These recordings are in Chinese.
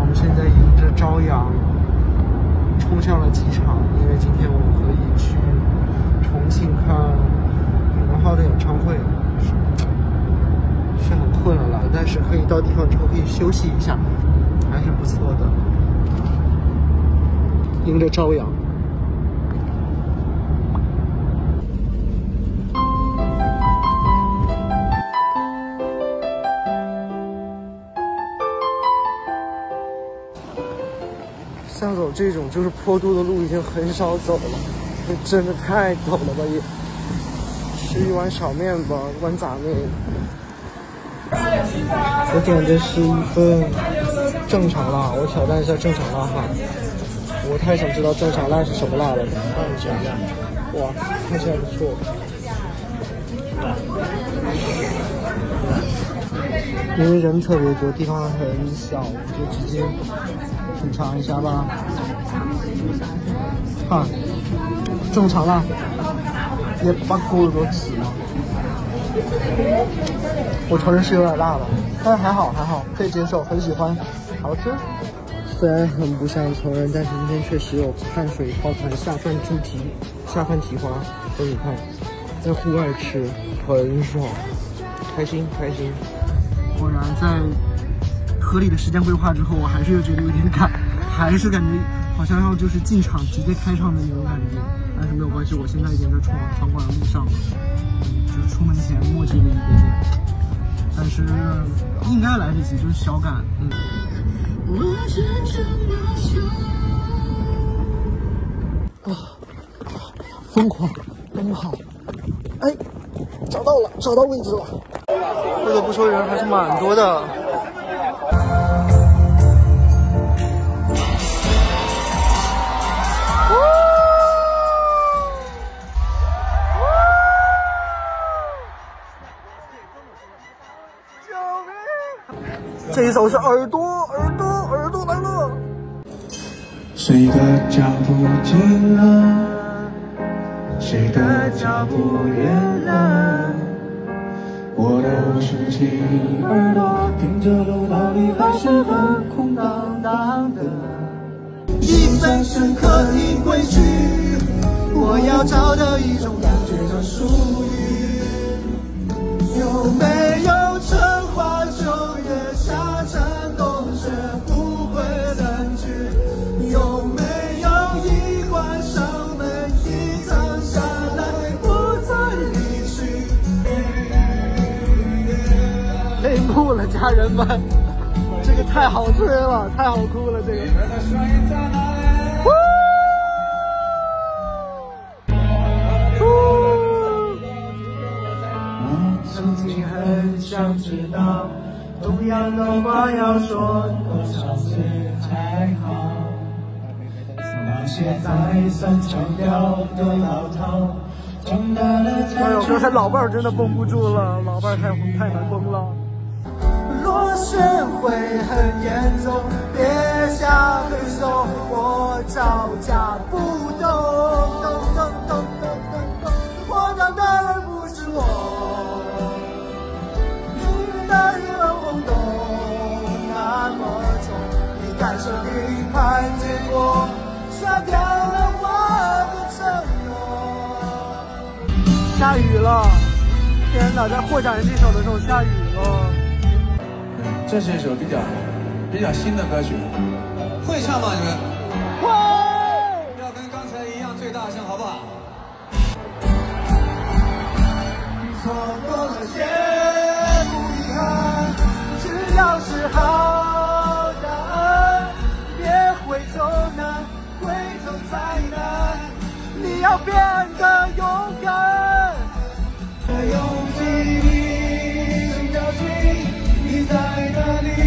们现在迎着朝阳冲向了机场，因为今天我们可以去重庆看李荣浩的演唱会。是很困了啦，但是可以到地方之后可以休息一下，还是不错的。迎着朝阳。像走这种就是坡度的路已经很少走了，这真的太陡了吧也。吃一碗小面吧，碗杂面。我点的是一份正常辣，我挑战一下正常辣哈。我太想知道正常辣是什么辣了，看一下。哇，看起来不错。因为人特别多，地方很小，就直接品尝一下吧。看，正常辣，也把锅都吃了。我承认是有点辣了，但是还好，可以接受，很喜欢，好吃。虽然很不想承认，但是今天确实有碳水泡饭、下饭蹄花，所以你看，在户外吃很爽，开心。果然在合理的时间规划之后，我还是又觉得有点赶，还是感觉好像要就是进场直接开唱的那种感觉。但是没有关系，我现在已经在场馆的路上了，就是出门前墨迹了一点点，但是应该来得及，就是小赶。疯狂奔跑，哎，找到位置了。不得不说人还是蛮多的。这一首是耳朵来了。 谁的脚步近了，谁的脚步远了，我都竖起耳朵，听着楼道里还是很空荡荡的。印象深刻的回去，我要找到一种感觉叫属于。有没有春花秋月，沙尘冬雪不会冷却？有没有一关上门，一躺下来不再离去？ 泪目了，家人们，这个太好吹了，太好哭了，这个。 很想知道，同样的话要说多少次才好？那些再三强调的老套，长大了才知道。哎呦，刚才老伴儿真的绷不住了，老伴儿太难绷了。 落雪会很严重，别下黑手，我招架不动，我等的人不是我。轰动那么重，你感受评判结果，刷掉了我的承诺。下雨了，天哪！在获奖人这首的时候下雨了。 这是一首比较新的歌曲，会唱吗？你们？ 会。 要跟刚才一样最大声，好不好？ 错过了也不遗憾。只要是好答案，别回头难，回头才难。你要变得勇敢。 勇气，你找寻你在哪里？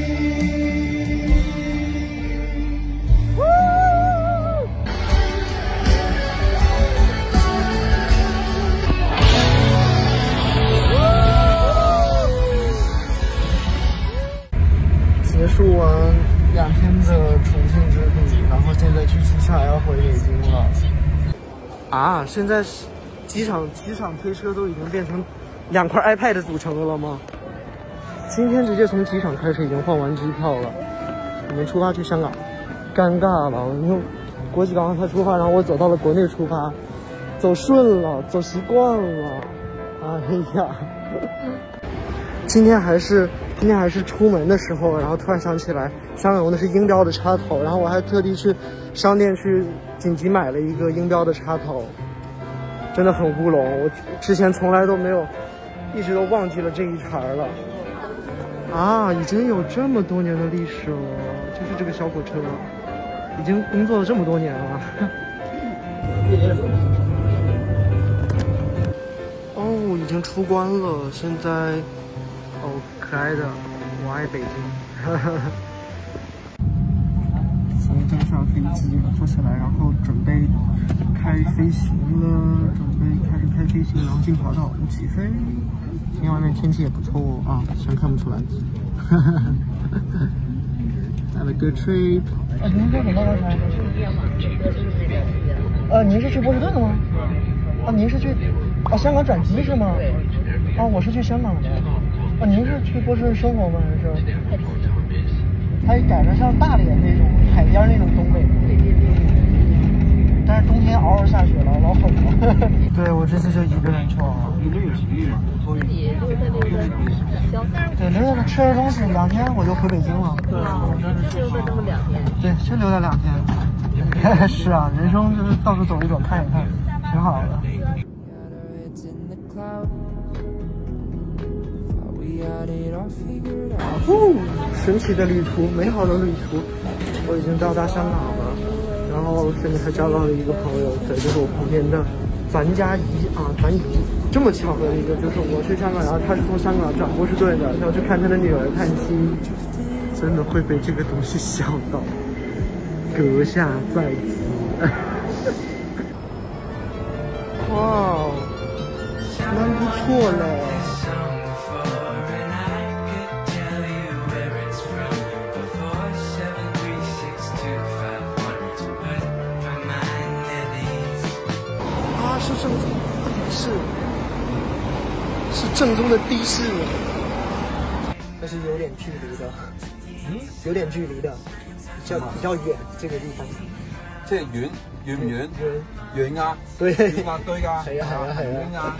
结束完2天的重庆之旅，然后现在去机场要回北京了。啊，现在是机场推车都已经变成2块 iPad 组成的了吗？今天直接从机场开始已经换完机票了， 我们出发去香港，尴尬了，因为国际港才出发，然后我走到了国内出发，走顺了，走习惯了。哎呀，今天还是出门的时候，然后突然想起来，香港用的是音标的插头，然后我还特地去商店去紧急买了一个音标的插头，真的很乌龙，我之前从来都没有，一直都忘记了这一茬了。啊，已经有这么多年的历史了，就是这个小火车，已经工作了这么多年了。哦，已经出关了，现在，哦，可爱的，我爱北京。现在站上飞机，坐下来，然后准备开飞行了，准备开始开飞行，然后进跑道起飞。今天外面天气也不错啊，虽然看不出来。Have a good trip。您是什么刚才？您是去波士顿的吗？您是去香港转机是吗？我是去香港的。您是去波士顿生活吗？还是？它改成像大连那种海边那种东北。但是冬天嗷嗷下雪了，老狠了。对，我这次就一个人去了。自己就在那个小三。对，留下吃了东西2天我就回北京了。就留了这么2天。对，就留了2天。是啊，人生就是到处走一走，看一看，挺好的。神奇的旅途，美好的旅途，我已经到达香港了。然后甚至还交到了一个朋友，对，就是我旁边的樊佳怡啊，樊姨。这么巧合的一个，就是我去香港，然后他是从香港转波士顿的，然后去看他的女儿探亲，真的会被这个东西笑到，阁下在此。哇，蛮不错嘞。是正宗的的士，是正宗的的士，但是有点距离的，有点距离的，比较遠這個地方。 即係遠唔遠？遠啊！ 對， 遠啊對㗎。 係啊。 遠啊！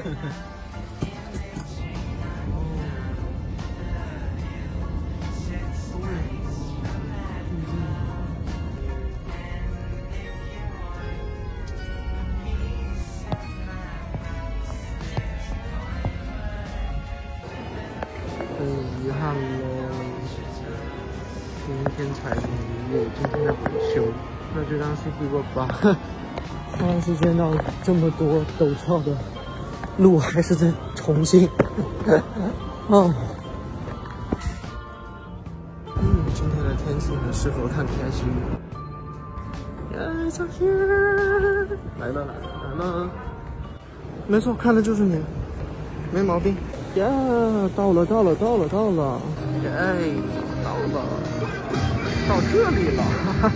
遗憾了，今天才没有，今天在补休，那就当 City Walk 吧。上次见到这么多陡峭的路，还是在重庆。今天的天气很适合看开心。来了，没错，看的就是你，没毛病。呀，到了，到这里了。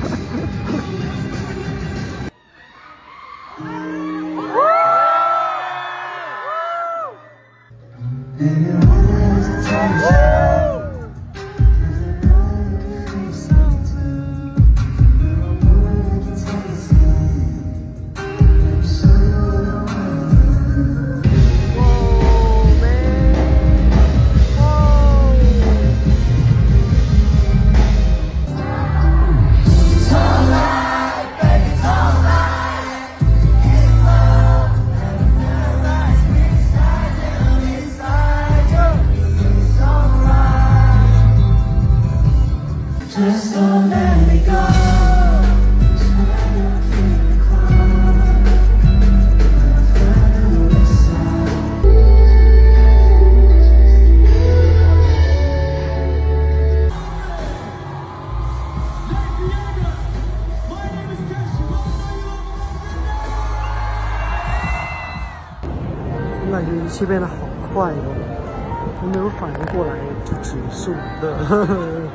我感觉一切变得好快哦，都没有反应过来就结束了。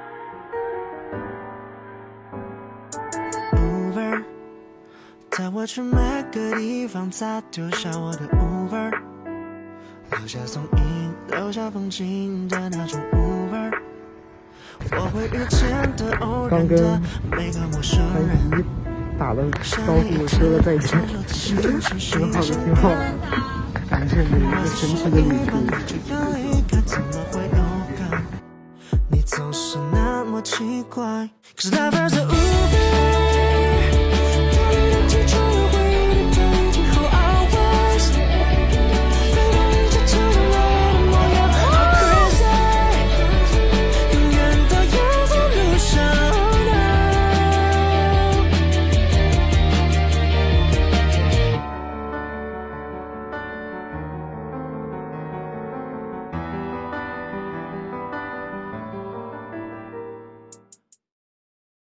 带我去每个地方再丢下我的 Uber， 留下踪影，留下风景的那种 Uber。我会遇见的偶然的每个陌生人， 打了招呼，说了再见，挺好的，挺好的，感谢你一个神奇的旅途。 你总是那么奇怪，可是他分手。